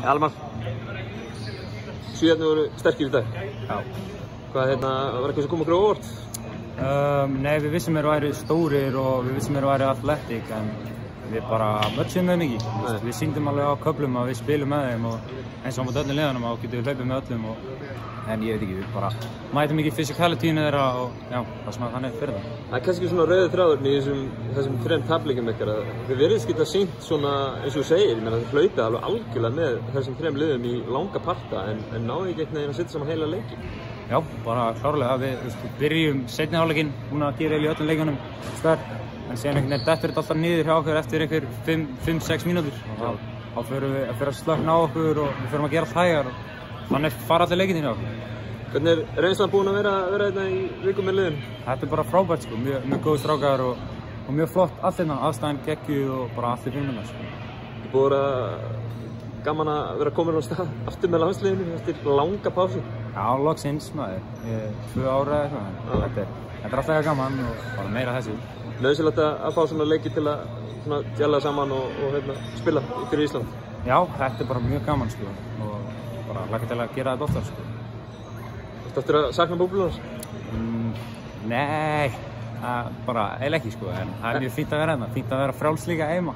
Almar, Svíarnir voru sterkir í dag. Já. Hvað var eitthvað sem kom okkur á óvart? Nei, við vissum þeir væri stórir og við vissum þeir væri athletic, en við bara mötsuðum þeim ekki. Við sýndum alveg á köflum að við spilum með þeim og eins og á móti öllum liðunum og getum við hlaupið með öllum en ég veit ekki, við bara mætum ekki physicalityinu þeirra og já, það sem að þannig fyrir það. Það er kannski svona rauður þráðurinn í þessum þrem tapleikjum ykkar að þið virðist geta sýnt svona, eins og þú segir, ég meina þið hlaupið alveg algjörlega með þessum þrem liðum í langa parta en náðu ekki einhvern veginn að setja saman heila leiki. Já, bara klárlega. Við byrjum seinni hálfleikinn, búin að gera í öllum leikunum sterk, en síðan einhvern veginn dettur þetta alltaf niður hjá okkur eftir einhver 5-6 mínútur. Þá förum við að slökna á okkur og við förum að gera allt hægar og þannig fara allir leikirnir hjá okkur. Hvernig er reynslan búin að vera hérna í vikum með liðum? Þetta er bara frábært sko, mjög góð strákar og mjög flott allt hérna, aðstæðan geggjuð og bara allir fyrir sko. Þið búið að gaman að vera komin á stað aftur með landsliðinu eftir langa pásu? Já, loksins maður, 2 ára eða eitthvað, þetta er alltaf gaman og bara meira þessu. Nauðsynlegt að fá svona leiki til að djalla saman og spila fyrir Ísland? Já, þetta er bara mjög gaman sko og bara hlakka til að gera þetta oftar sko. Ertu eftir að sakna búblunars? Nei, bara eiginlega ekki sko, en það er mjög fínt að vera hérna, fínt að vera frjáls líka heima.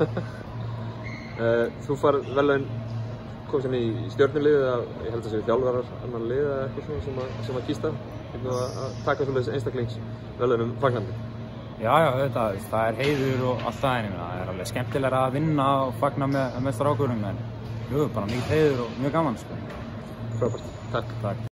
Þú far verðlaun komst hérna í stjörnuliðið að ég held að það séu þjálfarar annar lið eða eitthvað sem að kýsta að taka svoleiðis einstaklingsverðlaunum fagnandi. Já, það er heiður og allt það en það er alveg skemmtilega að vinna og fagna með strákurum en jú, bara mikið heiður og mjög gaman sko. Frábært, takk.